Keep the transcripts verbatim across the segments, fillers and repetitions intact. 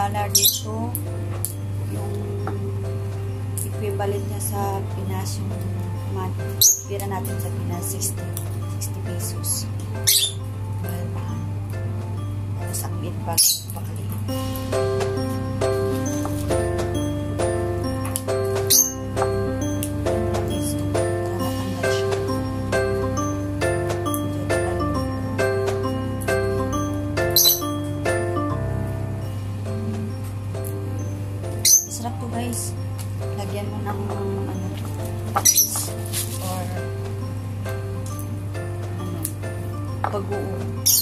dollar dito. Yung equivalent niya sa Pinas, yung pira natin sa Pinas, sixty pesos. Mahal pa. Tapos ang meat bag, pakali. Sarap to guys. Lagyan mo ng ano, patis or ano, pag-uo.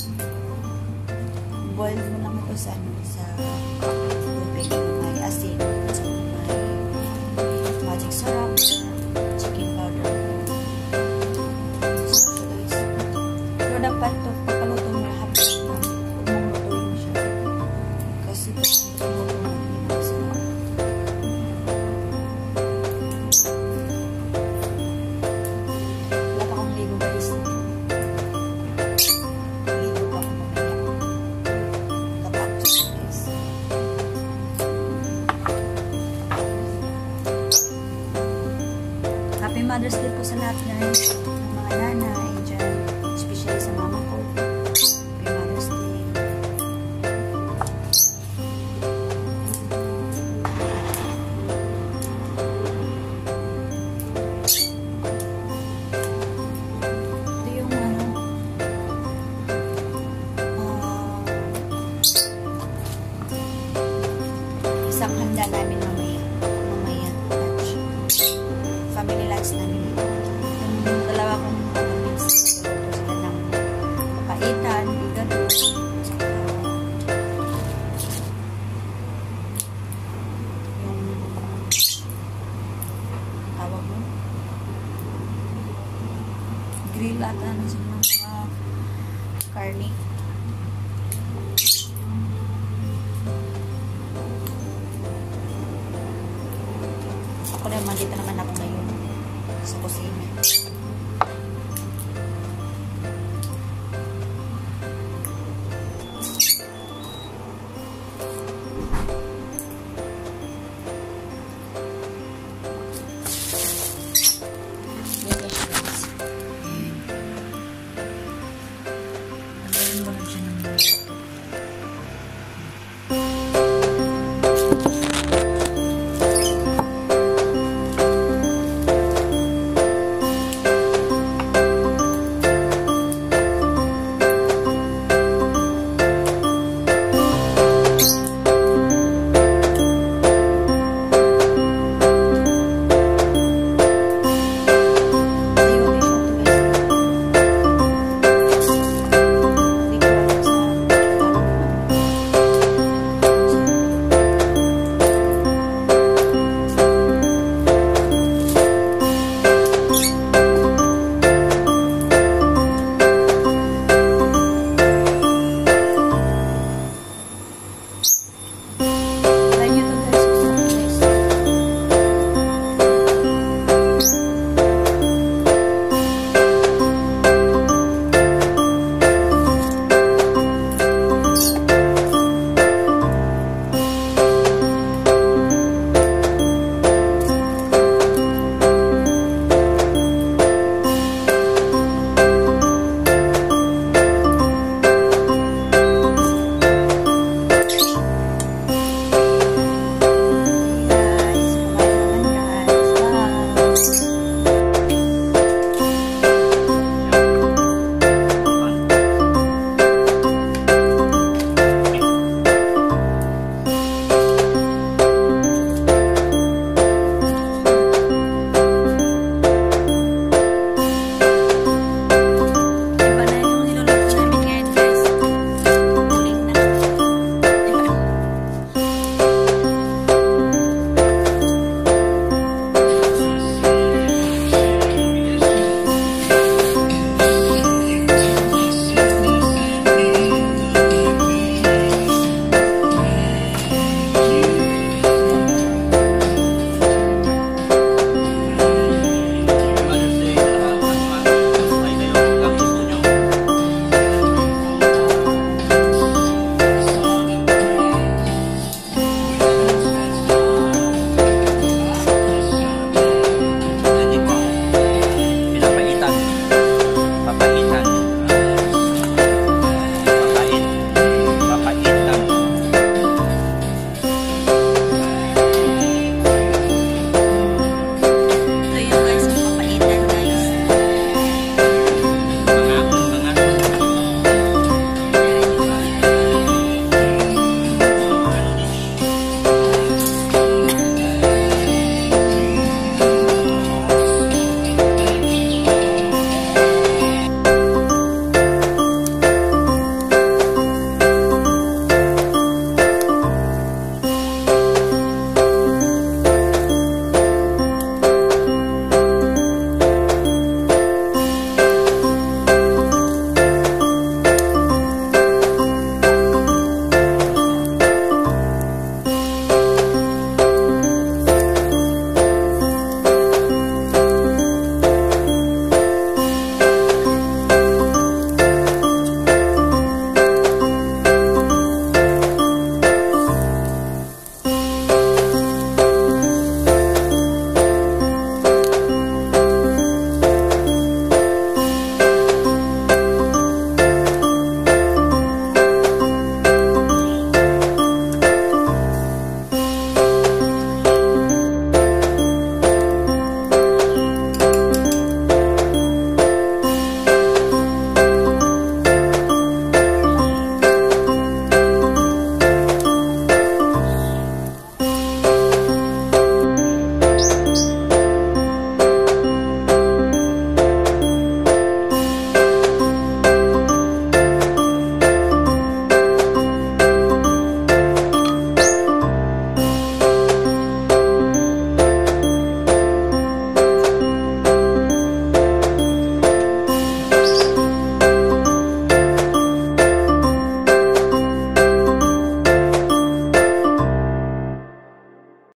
Boil mo lang ito sa ano, sa tubig. May asin, may magic syrup, chicken powder. So guys, pero dapat ito papaluto mo habang umulutuin mo siya. Kasi Happy Mother's Day po sa lahat guys, ng mga nanay dyan, especially sa mama ko. Happy Mother's Day. Ito yung ano, uh, isang handa namin mamaya. Mamaya lunch. Family lunch namin. Yung dalawa kong pamilya sila ng papaitan, bigado, yung tawag mo grill at ano sa mga karne. Ako naman, dito naman ako ngayon sa kusina.